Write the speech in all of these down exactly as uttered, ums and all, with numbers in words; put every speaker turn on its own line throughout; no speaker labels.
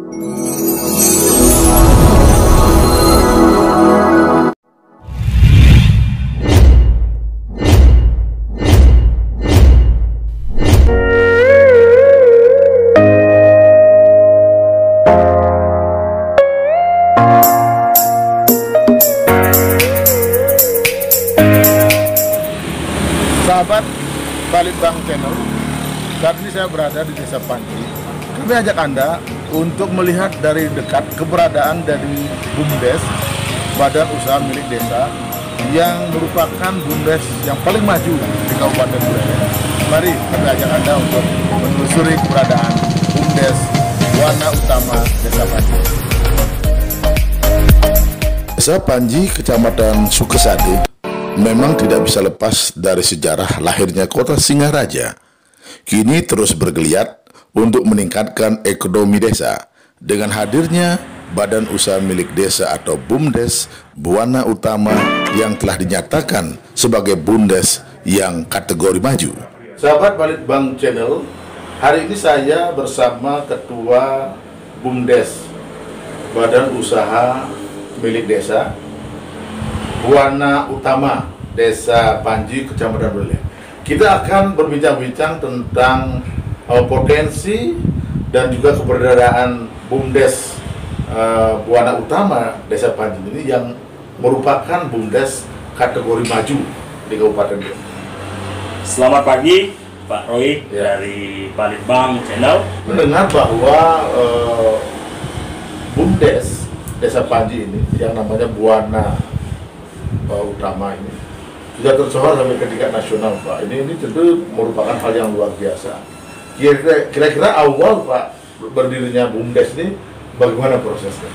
Sahabat Balitbang Channel, saat ini saya berada di Desa Panji. Kami ajak Anda untuk melihat dari dekat keberadaan dari BUMDes, Badan Usaha Milik Desa, yang merupakan BUMDes yang paling maju di Kabupaten Buleleng. Mari kami ajak Anda untuk menelusuri keberadaan BUMDes Buana Utama Desa Panji. Desa Panji, Kecamatan Sukesade, memang tidak bisa lepas dari sejarah lahirnya kota Singaraja. Kini terus bergeliat untuk meningkatkan ekonomi desa dengan hadirnya Badan Usaha Milik Desa atau BUMDes Buana Utama yang telah dinyatakan sebagai BUMDes yang kategori maju. Sahabat Balitbang Channel, hari ini saya bersama Ketua BUMDes Badan Usaha Milik Desa Buana Utama Desa Panji, Kecamatan Buleleng. Kita akan berbincang-bincang tentang uh, potensi dan juga keberadaan BUMDes uh, Buana Utama Desa Panji ini yang merupakan BUMDes kategori maju di Kabupaten Buleleng.
Selamat pagi, Pak Roy,
ya,
dari Balitbang Channel.
Mendengar bahwa uh, BUMDes Desa Panji ini yang namanya Buana uh, Utama ini sudah tersohor sampai ke tingkat nasional, Pak. Ini ini tentu merupakan hal yang luar biasa. Kira-kira awal, Pak, berdirinya BUMDes ini bagaimana prosesnya?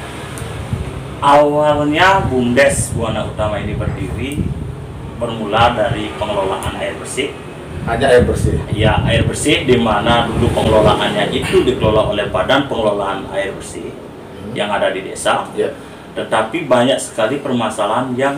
Awalnya BUMDes Buana Utama ini berdiri bermula dari pengelolaan air bersih.
Hanya air bersih?
Ya, air bersih, di mana dulu pengelolaannya itu dikelola oleh Badan Pengelolaan Air Bersih hmm. yang ada di desa. Ya. Tetapi banyak sekali permasalahan yang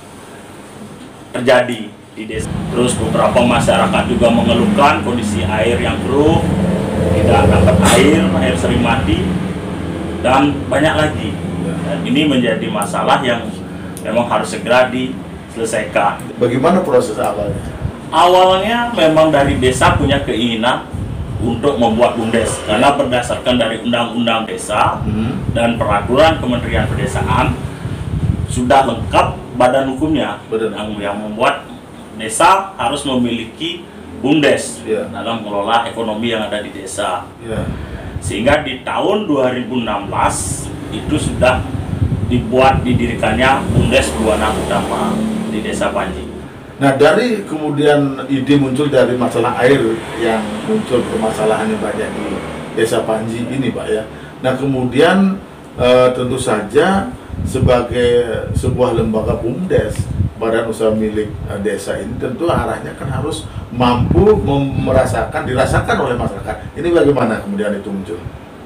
terjadi di desa. Terus beberapa masyarakat juga mengeluhkan kondisi air yang keruh, tidak dapat air, air sering mati, dan banyak lagi. Dan ini menjadi masalah yang memang harus segera diselesaikan.
Bagaimana proses awalnya?
Awalnya memang dari desa punya keinginan untuk membuat BUMDes, karena berdasarkan dari Undang-Undang Desa hmm. dan Peraturan Kementerian Pedesaan sudah lengkap badan hukumnya yang, yang membuat desa harus memiliki BUMDes yeah. dalam mengelola ekonomi yang ada di desa. Yeah. Sehingga di tahun dua ribu enam belas itu sudah dibuat didirikannya BUMDes Buana Utama di Desa Panji.
Nah, dari kemudian ide muncul dari masalah air yang muncul permasalahan yang banyak di Desa Panji ini, Pak, ya. Nah, kemudian e, tentu saja sebagai sebuah lembaga BUMDes, Badan Usaha Milik uh, Desa ini tentu arahnya kan harus mampu merasakan, dirasakan oleh masyarakat. Ini bagaimana kemudian itu muncul?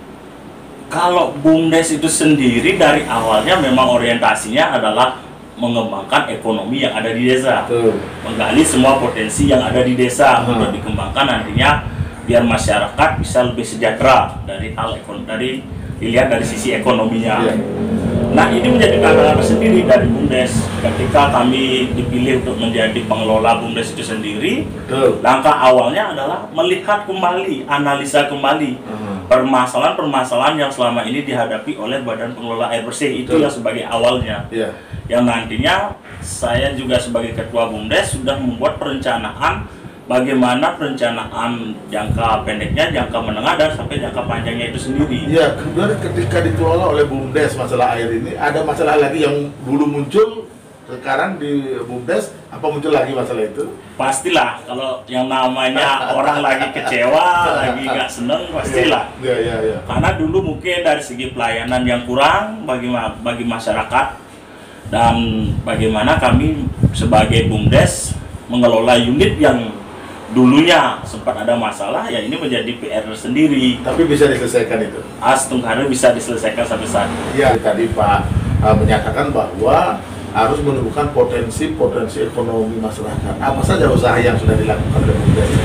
Kalau BUMDes itu sendiri dari awalnya memang orientasinya adalah mengembangkan ekonomi yang ada di desa, Betul. menggali semua potensi yang ada di desa hmm. untuk dikembangkan nantinya biar masyarakat bisa lebih sejahtera dari hal ekonomi, dari dilihat dari sisi ekonominya. Yeah. Nah, ini menjadi tantangan sendiri dari BUMDes. Ketika kami dipilih untuk menjadi pengelola BUMDes itu sendiri, Betul. langkah awalnya adalah melihat kembali, analisa kembali permasalahan-permasalahan uh-huh. yang selama ini dihadapi oleh Badan Pengelola Air Bersih. Itu yang sebagai awalnya. Yeah. Yang nantinya saya juga sebagai Ketua BUMDes sudah membuat perencanaan bagaimana perencanaan jangka pendeknya, jangka menengah, dan sampai jangka panjangnya itu sendiri. Ya,
kemudian ketika dikelola oleh BUMDes masalah air ini, ada masalah lagi yang dulu muncul, sekarang di BUMDes, apa muncul lagi masalah itu?
Pastilah, kalau yang namanya orang lagi kecewa, lagi nggak seneng, pastilah.
Ya, ya, ya.
Karena dulu mungkin dari segi pelayanan yang kurang bagi bagi masyarakat, dan bagaimana kami sebagai BUMDes mengelola unit yang dulunya sempat ada masalah, ya ini menjadi P R sendiri.
Tapi bisa diselesaikan itu?
Astungkara bisa diselesaikan sampai saat ini.
Ya, tadi Pak uh, menyatakan bahwa harus menemukan potensi-potensi ekonomi masyarakat. Apa saja usaha yang sudah dilakukan oleh BUMDes?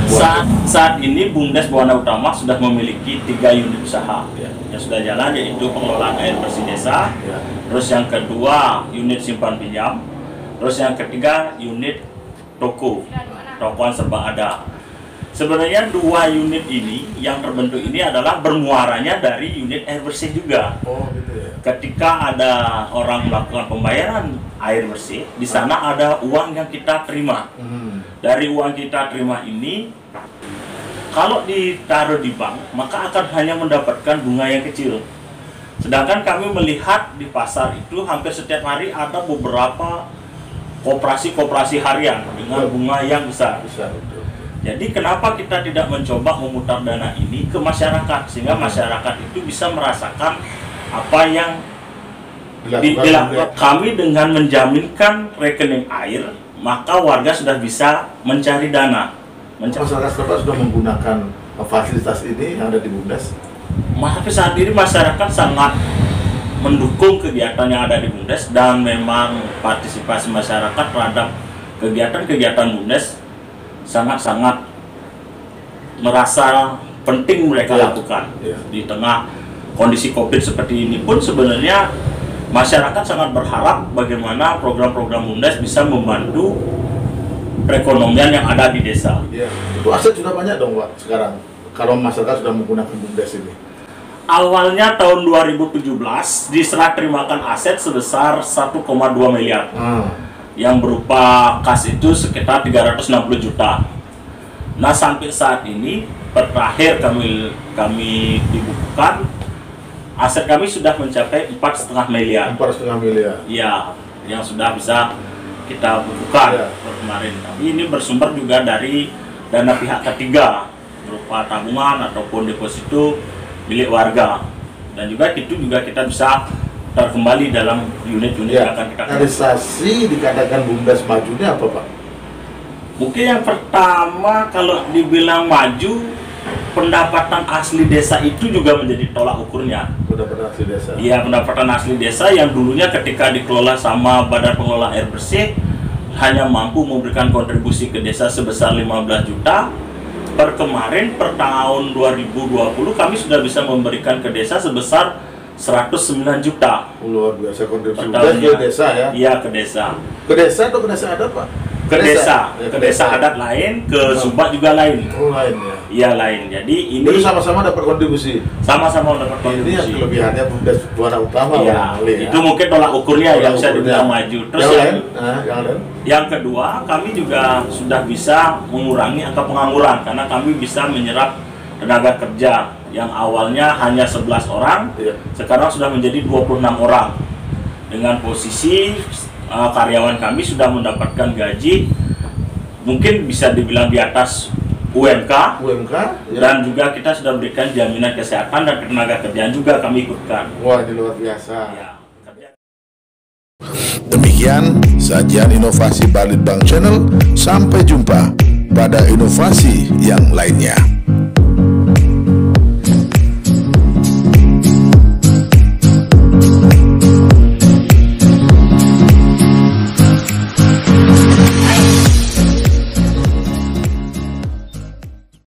Saat, saat ini BUMDes Buana Utama sudah memiliki tiga unit usaha ya, yang sudah jalan, yaitu pengelolaan air bersih desa, ya. Terus yang kedua unit simpan pinjam, terus yang ketiga unit toko, tokoan serba ada. Sebenarnya dua unit ini yang terbentuk ini adalah bermuaranya dari unit air bersih juga.
Oh, gitu ya.
Ketika ada orang melakukan pembayaran air bersih, di sana ada uang yang kita terima. Hmm. Dari uang kita terima ini, kalau ditaruh di bank, maka akan hanya mendapatkan bunga yang kecil. Sedangkan kami melihat di pasar itu hampir setiap hari ada beberapa koperasi-koperasi harian dengan bunga yang besar. besar. Jadi kenapa kita tidak mencoba memutar dana ini ke masyarakat, sehingga masyarakat itu bisa merasakan apa yang dilakukan kami dengan menjaminkan rekening air, maka warga sudah bisa mencari dana. Mencari.
Masyarakat setempat sudah menggunakan fasilitas ini yang ada di BUMDes?
Maka saat ini masyarakat sangat mendukung kegiatan yang ada di BUMDes, dan memang partisipasi masyarakat terhadap kegiatan-kegiatan BUMDes sangat-sangat merasa penting mereka ya, lakukan ya. Di tengah kondisi COVID seperti ini pun sebenarnya masyarakat sangat berharap bagaimana program-program BUMDes bisa membantu perekonomian yang ada di desa. Ya.
Itu aset sudah banyak dong Pak sekarang kalau masyarakat sudah menggunakan BUMDes ini.
Awalnya tahun dua ribu tujuh belas diserah terimakan aset sebesar satu koma dua miliar. Hmm. Yang berupa kas itu sekitar tiga ratus enam puluh juta. Nah, sampai saat ini terakhir kami kami dibukukan, aset kami sudah mencapai empat setengah miliar. Empat setengah miliar. Iya, yang sudah bisa kita bukukan ya. Kemarin. Tapi ini bersumber juga dari dana pihak ketiga berupa tabungan ataupun deposito milik warga, dan juga itu juga kita bisa terkembali dalam unit-unit ya, yang akan kita
realisasi dikatakan BUMDes maju ini apa Pak?
Mungkin yang pertama kalau dibilang maju, pendapatan asli desa itu juga menjadi tolak ukurnya.
Pendapatan asli desa?
Iya, pendapatan asli desa yang dulunya ketika dikelola sama Badan Pengelola Air Bersih hanya mampu memberikan kontribusi ke desa sebesar lima belas juta. Per kemarin, per tahun dua ribu dua puluh kami sudah bisa memberikan ke desa sebesar seratus sembilan juta.
Luar biasa kontribusi ke desa ya?
Iya, ke desa.
Ke desa atau ke desa adat Pak?
Ke desa, ke desa adat lain, ke oh. Subak juga lain.
Oh, lain ya?
Iya, lain. Jadi ini
Jadi sama-sama dapat kontribusi?
Sama-sama dapat kontribusi.
Ini yang kelebihannya BUMDes Buana Utama.
Iya,
ya.
Itu mungkin tolak ukurnya tolak yang bisa dibilang maju. Terus
yang,
yang,
lain? Nah, yang lain?
Yang kedua, kami juga sudah bisa mengurangi angka pengangguran karena kami bisa menyerap tenaga kerja yang awalnya hanya sebelas orang, iya. Sekarang sudah menjadi dua puluh enam orang. Dengan posisi uh, karyawan kami sudah mendapatkan gaji mungkin bisa dibilang di atas U M K,
U M K ya.
Dan juga kita sudah berikan jaminan kesehatan dan tenaga kerjaan juga kami ikutkan.
Wah, ini luar biasa. Ya.
Demikian sajian inovasi Balitbank Channel. Sampai jumpa pada inovasi yang lainnya.